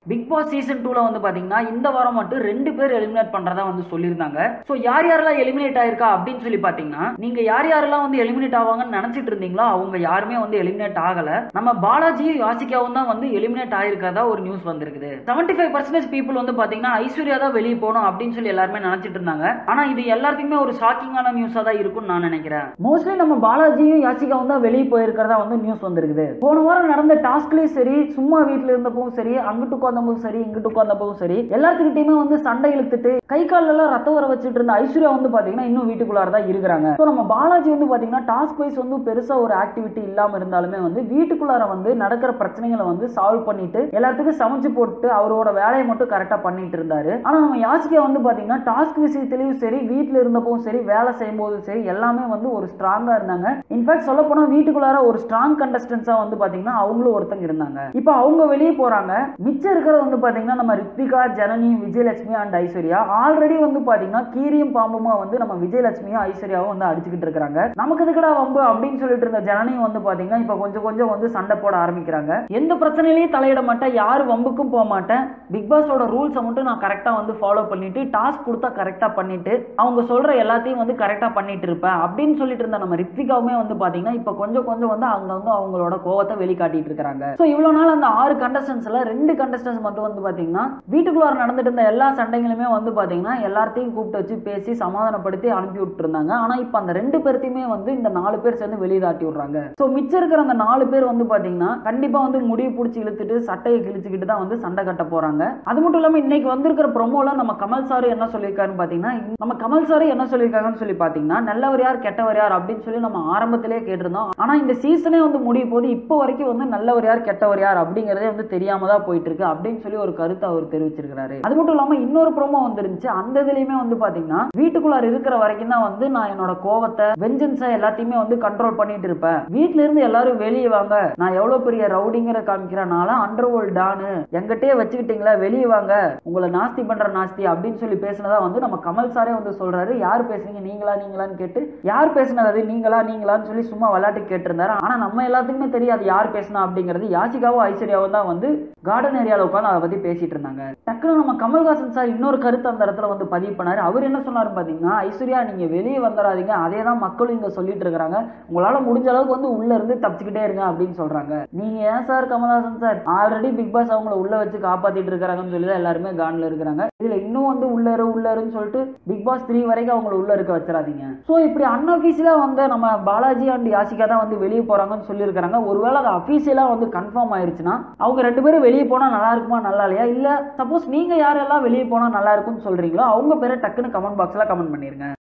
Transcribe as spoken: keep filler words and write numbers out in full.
Big Boss season டூல வந்து பாத்தீங்கன்னா இந்த வாரம் மட்டும் ரெண்டு பேர் எலிமினேட் பண்றதா வந்து சொல்லியிருந்தாங்க. சோ யார் யாரெல்லாம் எலிமினேட் ஆயிருக்கா அப்படின்னு சொல்லி பாத்தீங்கன்னா, நீங்க யார் யாரெல்லாம் வந்து எலிமினேட் ஆவாங்கன்னு நினைச்சிட்டு இருந்தீங்களோ அவங்க யாருமே வந்து எலிமினேட் ஆகல. நம்ம பாலாஜியும் யாசிகாவும் தான் வந்து எலிமினேட் ஆயிருக்கதா ஒரு நியூஸ் வந்திருக்குது. செவன்டி ஃபைவ் பர்சன்டேஜ் பீப்புள் வந்து பாத்தீங்கன்னா ஐஸ்வர்யா தான் வெளியே போகணும் அப்படின்னு சொல்லி எல்லாருமே நினைச்சிட்டு இருந்தாங்க. ஆனா இது எல்லாத்துக்குமே ஒரு ஷாக்கிங்கான நியூஸா தான் இருக்கும்னு நான் நினைக்கிறேன். மோஸ்ட்லி நம்ம பாலாஜியும் யாசிகாவும் தான் வெளியே போயிருக்கிறதா வந்து நியூஸ் வந்திருக்குது. போன வாரம் நடந்த டாஸ்க்லயும் சரி, சும்மா வீட்டுல இருந்தப்பவும் சரி, அங்கிட்டு உட்கார்ந்தப்பவும் சரி, இங்கிட்டு உட்கார்ந்தப்பவும் சரி, எல்லாத்துக்கிட்டையுமே வந்து சண்டை இழுத்துட்டு கை கால் எல்லாம் ரத்த வர வச்சுட்டு இருந்த ஐஸ்வர்யா வந்து பாத்தீங்கன்னா இன்னும் வீட்டுக்குள்ளார தான் இருக்கிறாங்க. நம்ம பாலாஜி வந்து பாத்தீங்கன்னா டாஸ்க் வைஸ் வந்து பெருசா ஒரு ஆக்டிவிட்டி இல்லாம இருந்தாலுமே வந்து வீட்டுக்குள்ளார வந்து நடக்கிற பிரச்சனைகளை வந்து சால்வ் பண்ணிட்டு எல்லாத்துக்கும் சமைச்சு போட்டு அவரோட வேலையை மட்டும் கரெக்டா பண்ணிட்டு இருந்தாரு. ஆனா நம்ம யாசிகா வந்து பாத்தீங்கன்னா டாஸ்க் விஷயத்திலயும் சரி, வீட்டுல இருந்தப்பவும் சரி, வேலை செய்யும் போதும் சரி, எல்லாமே வந்து ஒரு ஸ்ட்ராங்கா இருந்தாங்க. இன்ஃபேக்ட் சொல்ல போனா வீட்டுக்குள்ளார ஒரு ஸ்ட்ராங் கண்டஸ்டன்ஸா வந்து பாத்தீங்கன்னா அவங்களும் ஒருத்தங்க இருந்தாங்க. இப்ப அவங்க வெளியே போறாங்க. மிச்சம் இருக்கிறது வந்து பாத்தீங்கன்னா நம்ம ரித்விகா, ஜனனி, விஜயலட்சுமி அண்ட் ஐஸ்வர்யா. ஆல்ரெடி வந்து பாத்தீங்கன்னா கீரியும் பாம்புமா வந்து நம்ம விஜயலட்சுமியும் ஐஸ்வர்யாவும் வந்து அடிச்சுக்கிட்டு இருக்காங்க. நமக்கு எதுக்கடா வம்பு அப்படின்னு சொல்லிட்டு இருந்த ஜனனியும் வந்து பாத்தீங்கன்னா இப்ப கொஞ்சம் கொஞ்சம் வந்து சண்டை போட ஆரம்பிக்கிறாங்க. எந்த பிரச்சனையிலையும் தலையிட மாட்டேன், யாரு வம்புக்கும் போக மாட்டேன், பிக் பாஸோட ரூல்ஸை மட்டும் நான் கரெக்டா வந்து ஃபாலோ பண்ணிட்டு டாஸ்க் கொடுத்தா கரெக்டா பண்ணிட்டு அவங்க சொல்ற எல்லாத்தையும் வந்து கரெக்டா பண்ணிட்டு இருப்பேன் அப்படின்னு சொல்லிட்டு இருந்த நம்ம ரித்விகாவுமே வந்து பாத்தீங்கன்னா இப்ப கொஞ்சம் கொஞ்சம் வந்து அங்கங்க அவங்களோட கோவத்தை வெளிக்காட்டிட்டு இருக்காங்க. சோ இவ்வளவு நாள் அந்த ஆறு கண்டஸ்டன்ஸ்ல ரெண்டு கண்டஸ்டன்ஸ் மட்டும் வந்து பாத்தீங்கன்னா வீட்டுக்குள்ளார நடந்துட்டு இருந்த எல்லா சண்டைகளுமே வந்து பாத்தீங்கன்னா எல்லாத்தையும் கூப்பிட்டு வச்சு பேசி சமாதானப்படுத்தி அனுப்பி விட்டு இருந்தாங்க. ஆனா இப்ப அந்த ரெண்டு பேர்த்தையுமே வந்து இந்த நாலு பேர் சேர்ந்து வெளியே தாட்டி விடுறாங்க. சோ மிச்சம் இருக்கிற அந்த நாலு பேர் வந்து பாத்தீங்கன்னா கண்டிப்பா வந்து முடிவு பிடிச்சி இழுத்துட்டு சட்டையை கிழிச்சுக்கிட்டு தான் வந்து சண்டை கட்ட போறாங்க. அது மட்டும் இல்லாம இன்னைக்கு வந்திருக்கிற ப்ரோமோல நம்ம கமல் சார் என்ன சொல்லியிருக்காருன்னு பாத்தீங்கன்னா, நம்ம கமல் சார் என்ன சொல்லியிருக்காங்கன்னு சொல்லி பாத்தீங்கன்னா, நல்லவர் யார் கெட்டவர் யார் அப்படின்னு சொல்லி நம்ம ஆரம்பத்திலே கேட்டிருந்தோம். ஆனா இந்த சீசனே வந்து முடிய போது இப்போ வரைக்கும் வந்து நல்லவர் யார் கெட்டவர் யார் அப்படிங்கறதே வந்து தெரியாம தான் போயிட்டு இருக்கு அப்படின்னு சொல்லி ஒரு கருத்தை அவர் தெரிவிச்சிருக்காரு. அது மட்டும் இல்லாம இன்னொரு ப்ரோமோ வந்துருந்துச்சு. அந்த இதுலயுமே வந்து பாத்தீங்கன்னா வீட்டுக்குள்ளார இருக்கிற வரைக்கும் தான் வந்து நான் என்னோட கோவத்தை, வெஞ்சன்ஸை எல்லாத்தையுமே வந்து கண்ட்ரோல் பண்ணிட்டு இருப்பேன். வீட்டுல இருந்து எல்லாரும் வெளியே வாங்க, நான் எவ்வளவு பெரிய ரவுடிங்கிற காமிக்கிறனால அண்டர் வேர்ல்ட் டானு எங்கிட்டே வச்சுக்கிட்டீங்களா, வெளியே வாங்க, உங்களை நாஸ்தி பண்ற நாஸ்தி அப்படின்னு சொல்லி பேசினதா வந்து நம்ம கமல் சாரே வந்து சொல்றாரு. யார் பேசுறீங்க, நீங்களா நீங்களான்னு கேட்டு யார் பேசினது நீங்களா நீங்களான்னு சொல்லி சும்மா விளையாட்டு கேட்டிருந்தாரு. ஆனா நம்ம எல்லாத்துக்குமே தெரியாது யார் பேசினா அப்படிங்கிறது. யாசிகாவும் ஐஸ்வர்யாவும் தான் வந்து கார்டன் ஏரியால உட்காந்து அதை பத்தி பேசிட்டு இருந்தாங்க. டக்குனு நம்ம கமல்ஹாசன் சார் இன்னொரு கருத்து அந்த இடத்துல வந்து பதிவு பண்ணாரு. அவர் என்ன சொன்னாரு பாத்தீங்கன்னா, ஐஸ்வர்யா நீங்க வெளியே வந்துடாதீங்க, அதே தான் மக்களும் இங்க சொல்லிட்டு இருக்காங்க, உங்களால முடிஞ்ச அளவுக்கு வந்து உள்ள இருந்து தப்பிச்சுக்கிட்டே இருங்க அப்படின்னு சொல்றாங்க. நீங்க ஏன் sir Kamal Haasan sir, already Bigg Boss அவங்கள உள்ள வச்சு காப்பாத்திட்டு இருக்காங்கன்னு சொல்லி தான் எல்லாருமே கான்ல இருக்கிறாங்க. இதுல இன்னும் வந்து உள்ளரு உள்ளருன்னு சொல்லிட்டு பிக் பாஸ் த்ரீ வரைக்கும் அவங்களை உள்ள இருக்க வச்சிடாதீங்க. சோ இப்படி அன்அபிஷியலா வந்து நம்ம பாலாஜி அண்ட் யாசிகா தான் வந்து வெளியே போறாங்கன்னு சொல்லி இருக்காங்க. ஒருவேளை அது அபிஷியலா வந்து கன்ஃபார்ம் ஆயிருச்சுன்னா அவங்க ரெண்டு பேரும் வெளியே போனா நல்லா இருக்குமா நல்லா இல்லையா, இல்ல சப்போஸ் நீங்க யாரெல்லாம் வெளியே போனா நல்லா இருக்கும்னு சொல்றீங்களோ அவங்க பேரை டக்குன்னு கமெண்ட் பாக்ஸ்ல கமெண்ட் பண்ணிருங்க.